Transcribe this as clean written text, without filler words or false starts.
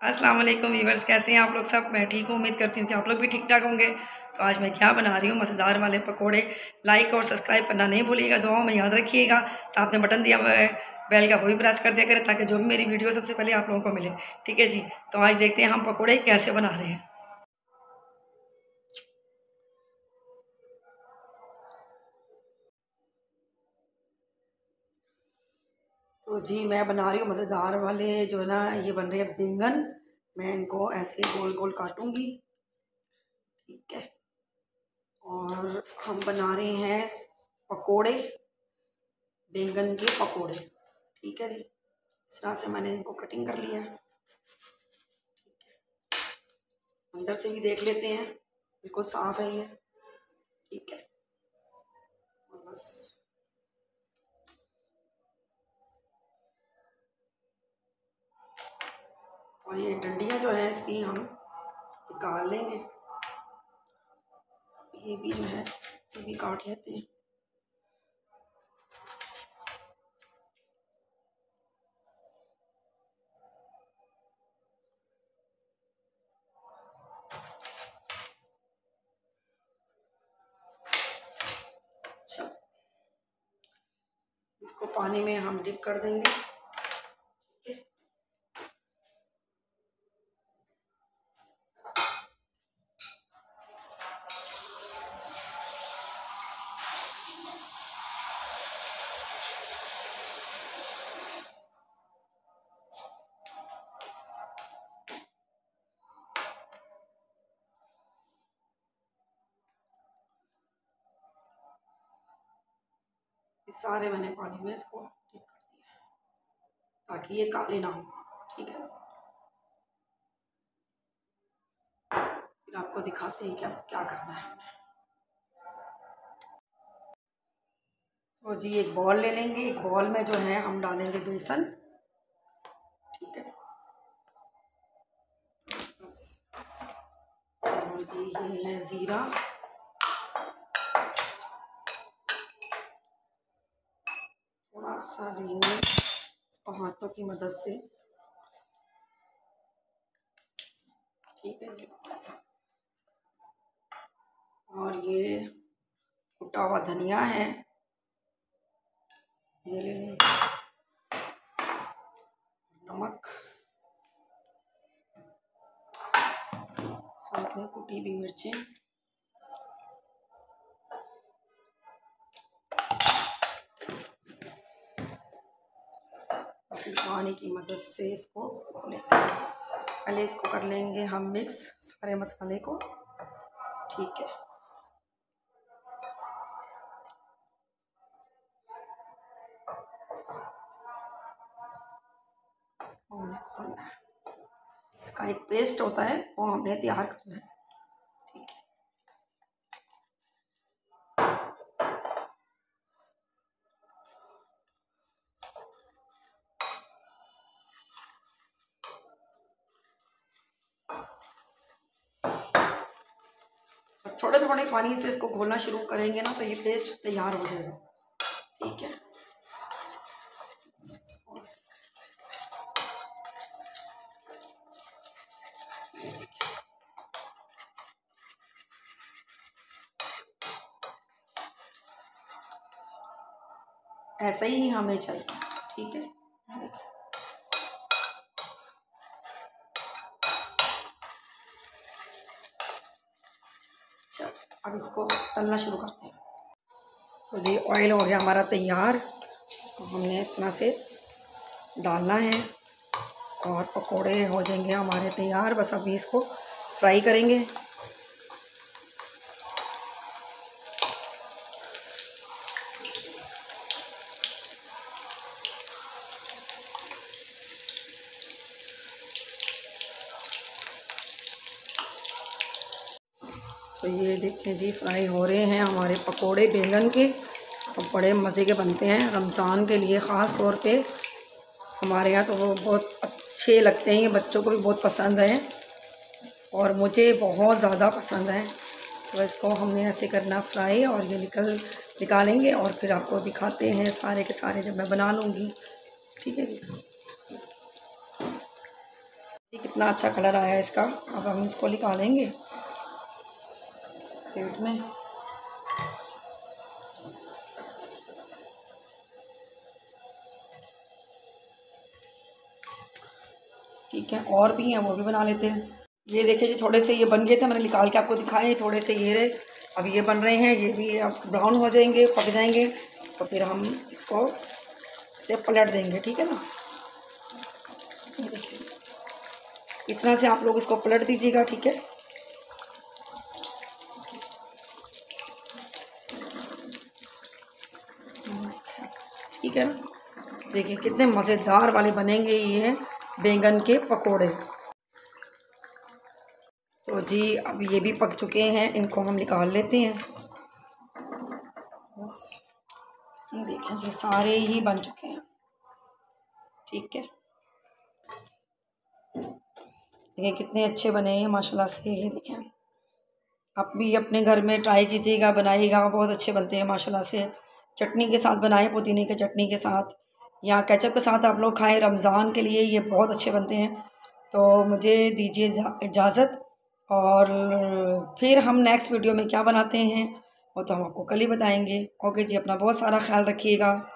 अस्सलाम वालेकुम व्यूअर्स, कैसे हैं आप लोग सब। मैं ठीक हूँ, उम्मीद करती हूँ कि आप लोग भी ठीक ठाक होंगे। तो आज मैं क्या बना रही हूँ, मज़ेदार वाले पकोड़े। लाइक और सब्सक्राइब करना नहीं भूलिएगा, दुआओं में याद रखिएगा। साथ में बटन दिया हुआ है बेल का, वो भी प्रेस कर दिया करें ताकि जो भी मेरी वीडियो सबसे पहले आप लोगों को मिले। ठीक है जी, तो आज देखते हैं हम पकौड़े कैसे बना रहे हैं। तो जी मैं बना रही हूँ मज़ेदार वाले जो है ना, ये बन रहे हैं बैंगन। मैं इनको ऐसे गोल गोल काटूंगी, ठीक है। और हम बना रहे हैं पकोड़े, बैंगन के पकोड़े, ठीक है जी। इस तरह से मैंने इनको कटिंग कर लिया है। अंदर से भी देख लेते हैं, बिल्कुल साफ है ये, ठीक है। और बस और ये डंडियां जो है इसकी हम निकाल लेंगे। ये भी जो है ये भी काट लेते हैं। अच्छा, इसको पानी में हम डिप कर देंगे। इस सारे मैंने पानी में इसको डिप कर दिया ताकि ये काले ना हो, ठीक है। फिर आपको दिखाते हैं क्या क्या करना है हमने। तो जी एक बॉल ले लेंगे, एक बॉल में जो है हम डालेंगे बेसन, ठीक है। बस, और जी ये है ज़ीरा, थोड़ा सा लेंगे इसको हाथों की मदद से, ठीक है जी। और ये कुटा हुआ धनिया है, ये ले लेंगे। नमक, साथ में कुटी हुई मिर्चें, पानी की मदद से इसको पहले इसको कर लेंगे हम मिक्स सारे मसाले को, ठीक है। इसको हमने खोलना है, इसका एक पेस्ट होता है वो हमने तैयार करना है, ठीक है। थोड़े थोड़े पानी से इसको घोलना शुरू करेंगे ना तो ये पेस्ट तैयार हो जाएगा, ठीक है। ऐसा ही हमें चाहिए, ठीक है। देखिए, चलो अब इसको तलना शुरू करते हैं। तो ये ऑयल हो गया हमारा तैयार, इसको हमने इस तरह से डालना है और पकोड़े हो जाएंगे हमारे तैयार। बस अभी इसको फ्राई करेंगे। तो ये देखें जी, फ्राई हो रहे हैं हमारे पकोड़े बैंगन के, और बड़े मज़े के बनते हैं रमज़ान के लिए ख़ास तौर पे हमारे यहाँ। तो वो बहुत अच्छे लगते हैं, ये बच्चों को भी बहुत पसंद है और मुझे बहुत ज़्यादा पसंद है। तो इसको हमने ऐसे करना फ्राई, और ये निकालेंगे और फिर आपको दिखाते हैं सारे के सारे जब मैं बना लूँगी, ठीक है जी। कितना अच्छा कलर आया है इसका। अब हम इसको निकालेंगे प्लेट में। ठीक है, और भी हैं, वो भी बना लेते हैं। ये देखिए जी, थोड़े से ये बन गए थे, मैंने निकाल के आपको दिखाए। थोड़े से ये रहे, अब ये बन रहे हैं। ये भी अब ब्राउन हो जाएंगे, पक जाएंगे, तो फिर हम इसको से पलट देंगे। ठीक है ना, ये देखिए इस तरह से आप लोग इसको पलट दीजिएगा। ठीक है, ठीक है ना। देखिए कितने मज़ेदार वाले बनेंगे ये बैंगन के पकोड़े। तो जी अब ये भी पक चुके हैं, इनको हम निकाल लेते हैं। बस ये देखें ये सारे ही बन चुके हैं। ठीक है, देखिए कितने अच्छे बने हैं माशाल्लाह से। ये देखें, आप भी अपने घर में ट्राई कीजिएगा, बनाइएगा, बहुत अच्छे बनते हैं माशाल्लाह से। चटनी के साथ बनाएं, पुदीने की चटनी के साथ या केचप के साथ आप लोग खाएं। रमज़ान के लिए ये बहुत अच्छे बनते हैं। तो मुझे दीजिए इजाज़त, और फिर हम नेक्स्ट वीडियो में क्या बनाते हैं वो तो हम आपको कल ही बताएंगे। ओके जी, अपना बहुत सारा ख्याल रखिएगा।